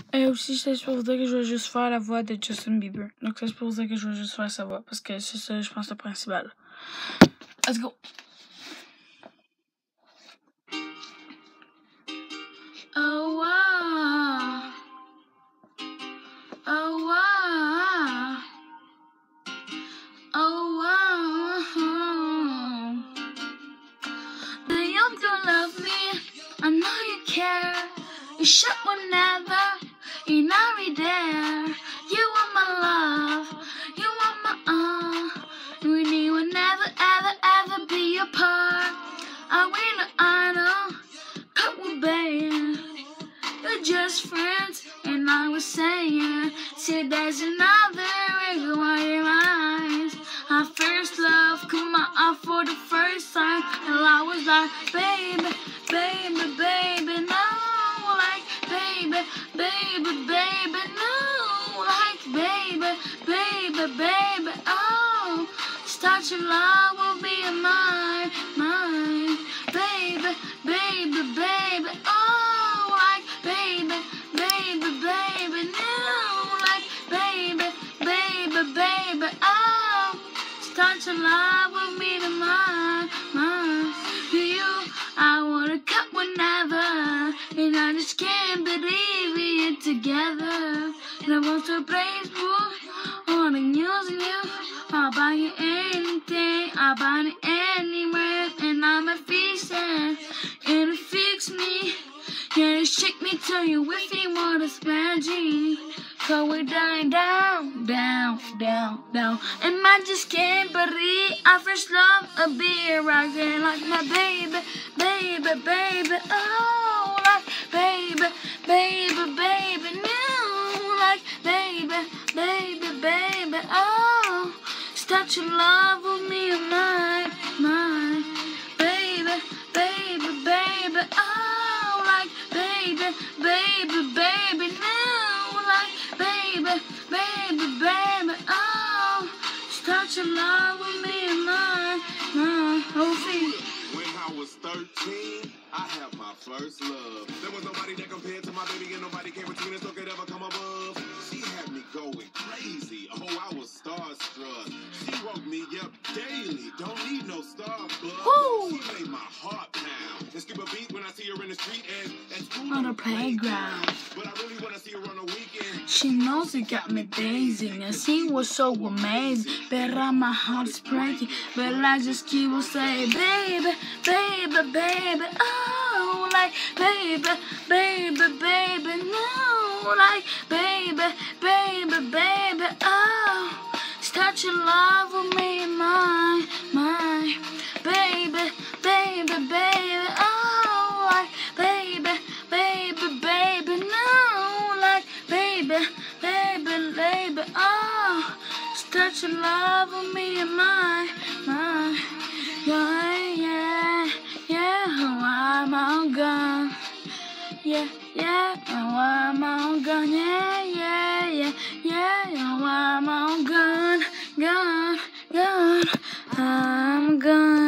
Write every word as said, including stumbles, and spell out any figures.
Et aussi, c'est pour dire que je vais juste faire la voix de Justin Bieber. Donc, c'est pour dire que je vais juste faire sa voix. Parce que c'est ça, je pense, le principal. Let's go! Oh, wow. Oh, wow. Oh, wow. Do you don't love me? I know you care. You should whenever you're not right there. You are my love. You are my all. We will never, ever, ever be apart. I will, I know. Couple babe. We're just friends, and I was saying, see, there's another reason why your eyes. Our first love come out for the first time, and I was like, baby, baby, baby, no, like, baby, baby, baby, no, like, baby, baby, baby, oh, start your love will be mine, mine, baby, baby, baby, oh, like, baby, baby, baby, no, like, baby, baby, baby, oh, start your love with me to mine, mine, to you, I wanna cut whenever, and I just can't believe we're together, and I want to praise you, on the news and you, I'll buy you anything, I'll buy you anywhere, and I'm a feast, and it fix me. Yeah, shake me till you with me want to smash me. So we're dying down, down, down, down. And I just can't believe I first love a beer rockin' like my baby, baby, baby. Oh, like baby, baby, baby. No, like baby, baby, baby. Oh, start your love with me and mine, mine. Baby, baby, baby. Oh, like baby, baby, baby, no, like baby, baby, baby, oh, start your love with me and mine, mine, oh, see. When I was thirteen, I had my first love. There was nobody that compared to my baby, and nobody came between us or could ever come above. She had me going crazy. Oh, I was starstruck. She woke me up daily. Don't need no Starbucks. She made my heart pound. And skip a beat when I see her in the street and at school On the playground. But I really want to see her on the weekend. She knows it got me dazing, and she was so amazing. But my heart's breaking, but I just keep on saying, baby, baby, baby, oh, like baby, baby, baby, no, like baby, baby, baby, oh, start your love with me and mine, mine, baby, baby, baby, oh, like baby, baby, baby, no, like baby, baby, baby, oh, start your love with me and mine, mine, yeah, yeah, yeah, oh, I'm all gone, yeah, yeah, oh, I'm all gone, yeah, yeah, yeah, yeah, oh, I'm all gone, gone, gone, I'm gone.